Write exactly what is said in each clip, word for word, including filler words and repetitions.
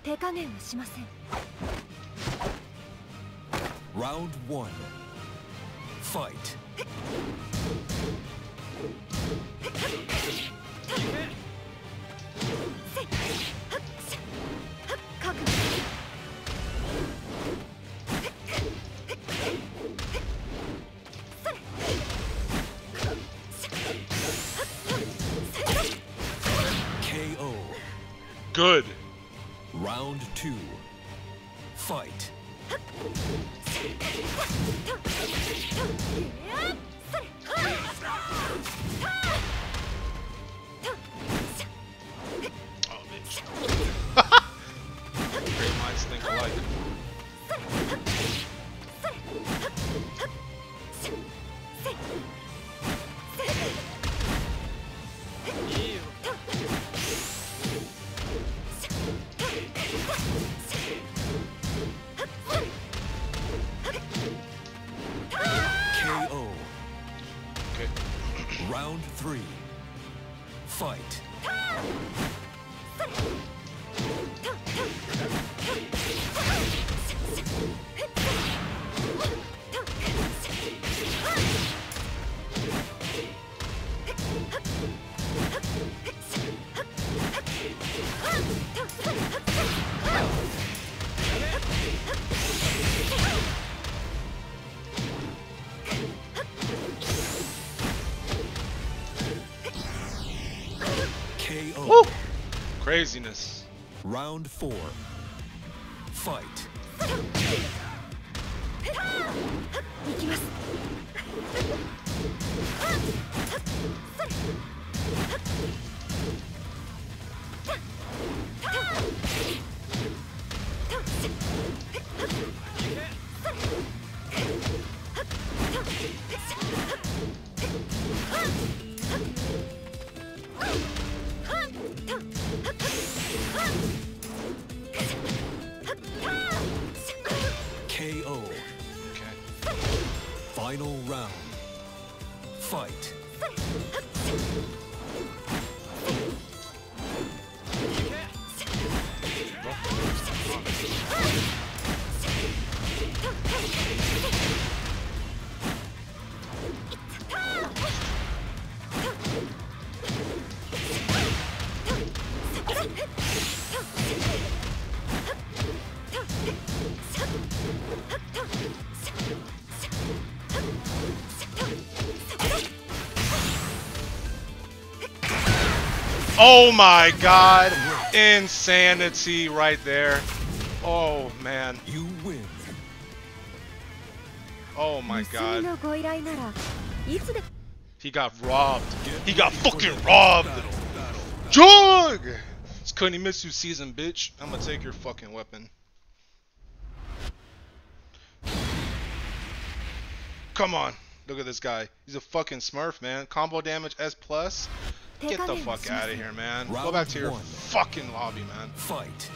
Round one. Fight. K O. Good. Round two. Fight. Oh, bitch. Great minds think alike. K O. Okay. Round three. Fight. K O. Woo! Craziness. Round four. Fight. K O. Okay. Final round. Fight. Oh my god. Insanity right there. Oh man. You win. Oh my god. He got robbed. He got fucking robbed. Jug! It's Kunimitsu season, bitch. I'm gonna take your fucking weapon. Come on. Look at this guy. He's a fucking smurf, man. Combo damage S plus. Get the fuck out of here, man. Go back to your fucking lobby, man. Fight.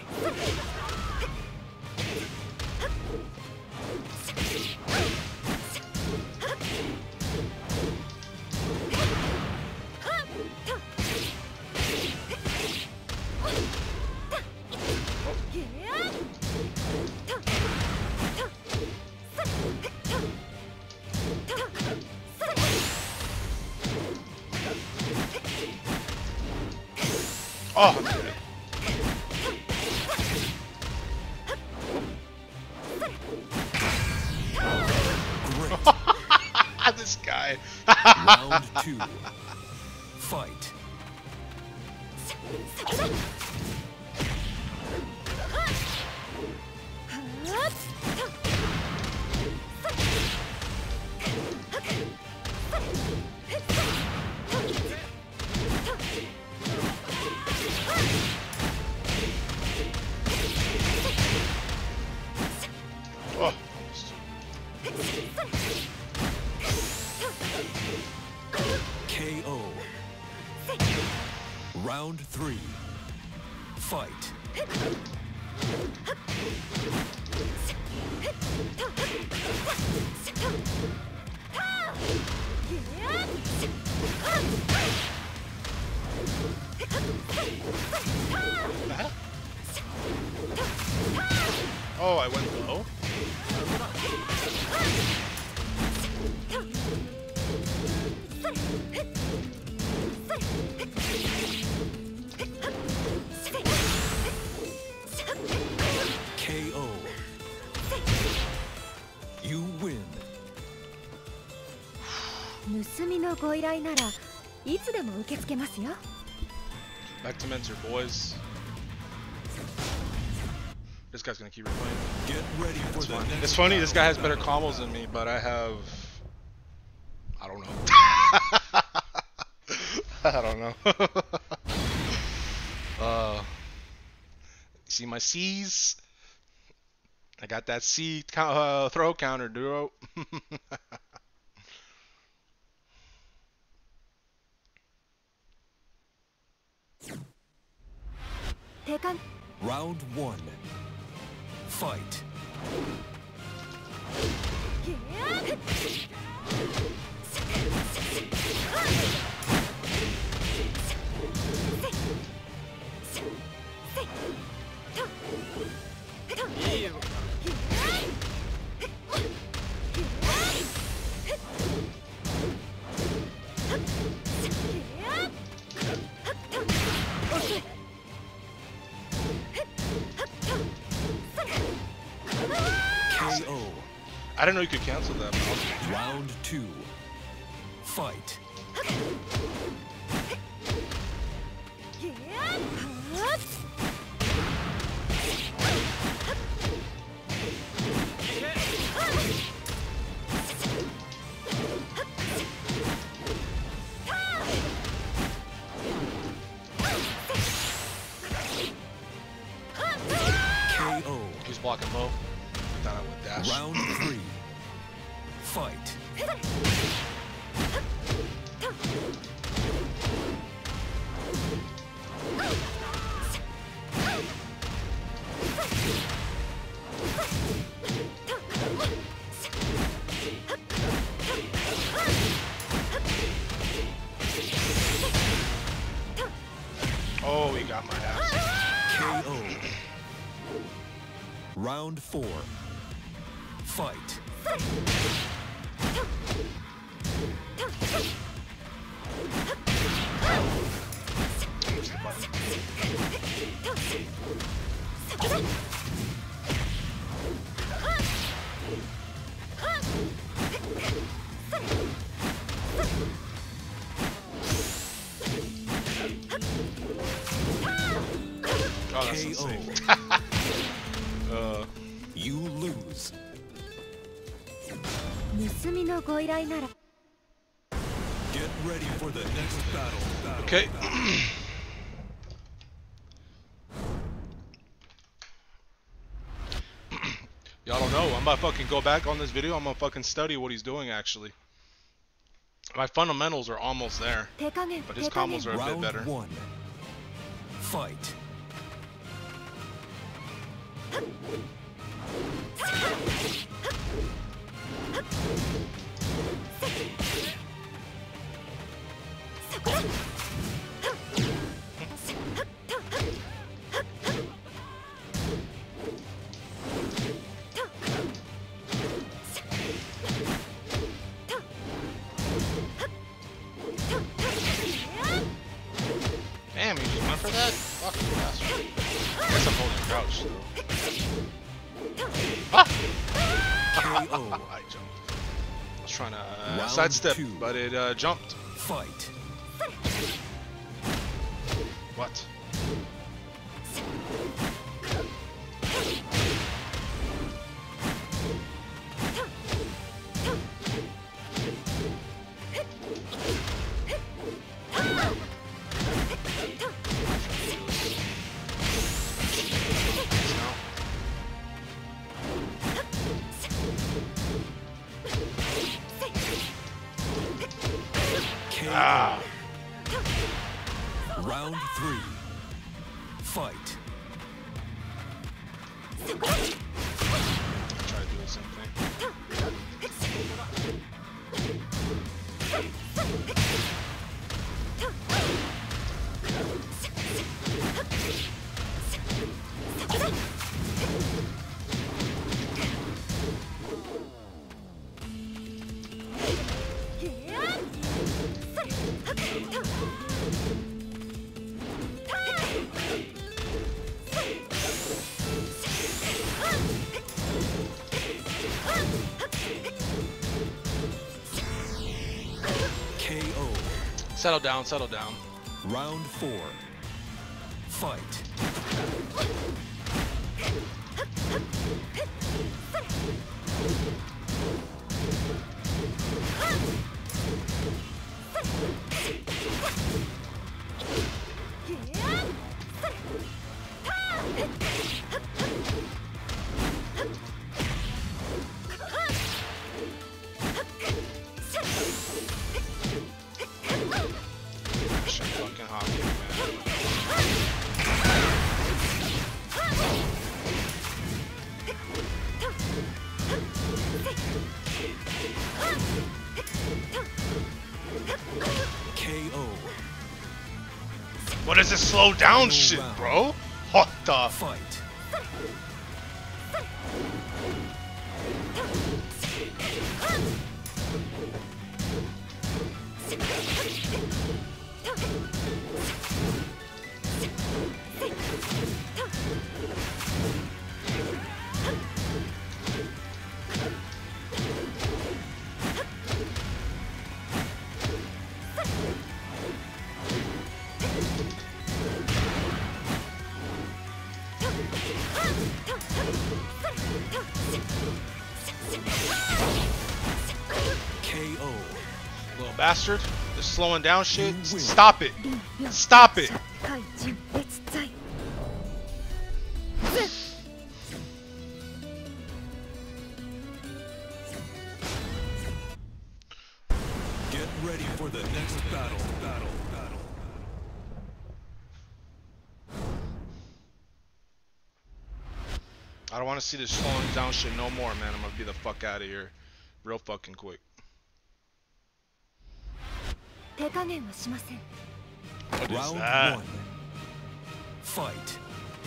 Oh, I'm dead. This guy. Round two. Fight. Oh. K O. Round three. Fight. Oh, I went low? K O. You win. 盗みのご依頼ならいつでも受け付けますよ。 Back to mentor, boys. This guy's gonna keep replaying. Get ready for It's the funny. next It's funny, this guy has battle. better combos than me, but I have... I don't know. I don't know. uh, see my C's? I got that C uh, throw counter, dude. Round one. Fight. K O. I didn't know you could cancel that. Round two. Fight. K O. He's blocking low. I thought I would dash. Round three. Fight. Oh, he got my ass. K O. Round four. Fight. Oh, that's K O. insane. uh, You lose. 盗みのご依頼なら Get ready for the next battle. battle okay. Y'all don't know. I'm about to fucking go back on this video. I'm gonna fucking study what he's doing actually. My fundamentals are almost there, 手加減 but his 手加減 combos are a bit Round better. one. Fight. Damn, you just went for that? Fucking bastard. I guess I'm holding crouch though. Ah! K O. I jumped. I was trying to uh, Round sidestep, two. but it uh, jumped. Fight. What? K O. Ah! Round three. Fight. Try to do the same thing. Settle down, settle down. Round four. Fight. Shit, fucking hockey, man. K O. What is this slow down shit, bro? What the? Fight. K O. Little bastard. They're slowing down shit. Stop it. Stop it. Get ready for the next battle. Battle. Battle. I don't want to see this slowing down shit no more, man. I'm gonna be the fuck out of here real fucking quick. What is Round that? one. Fight.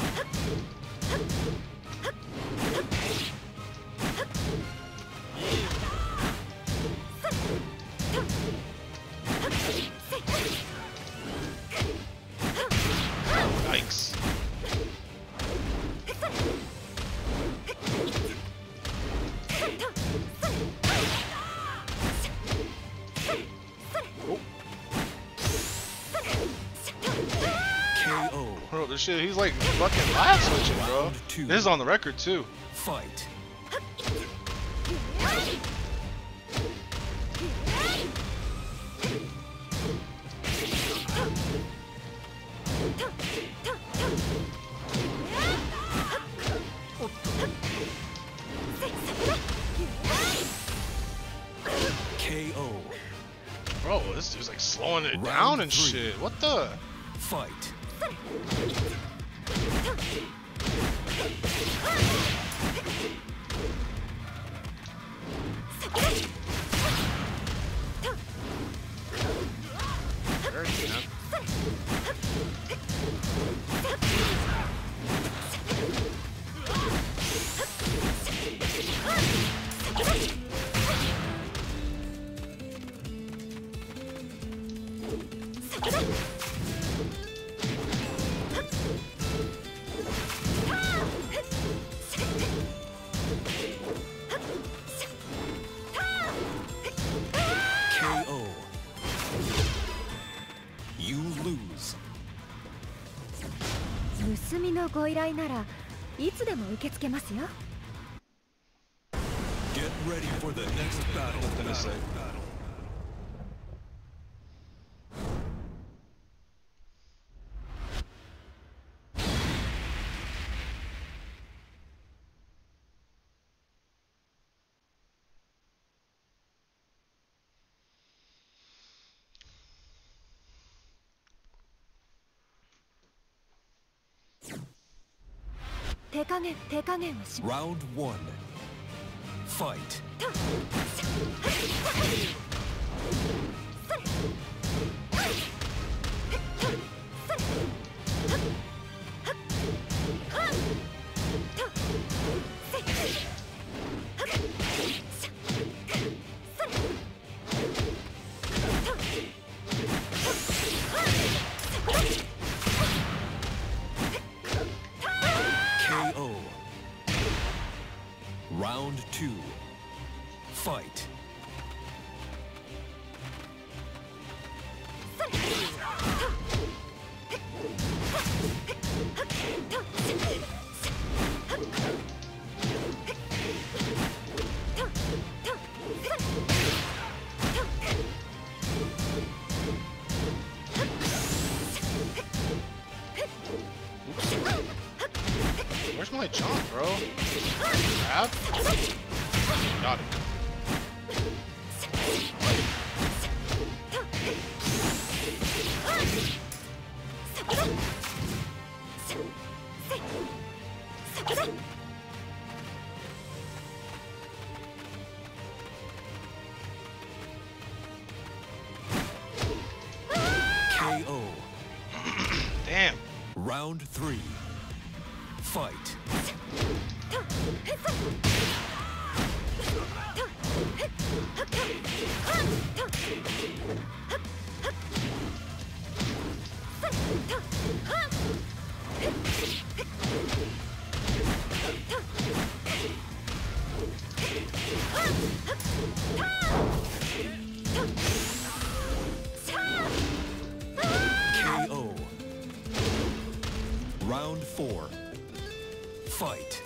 Yikes. K O. Bro, this shit, he's like fucking live switching, bro. Round two. This is on the record too. Fight. K O. Bro, this dude's like slowing it Round down and three. shit. What the? Fight. Dirty, man. K O. You lose. 盗みのご依頼ならいつでも受け付けますよ。 Get ready for the next battle. Gonna say. Battle. Round one. Fight. K O. Round two. Fight. Where's my jump, bro? Grab? Got it. K O. Damn. Round three. Fight. K O. Round four. Fight.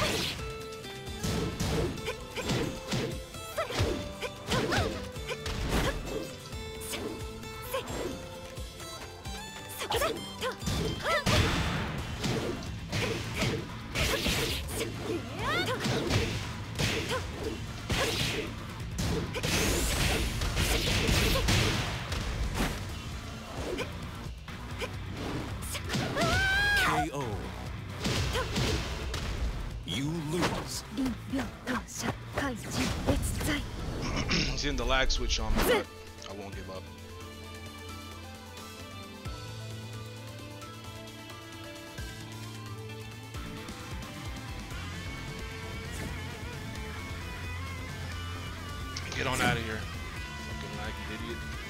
K O. You lose. He's in the lag switch on me, but I won't give up. Get on out of here. Fucking laggy idiot.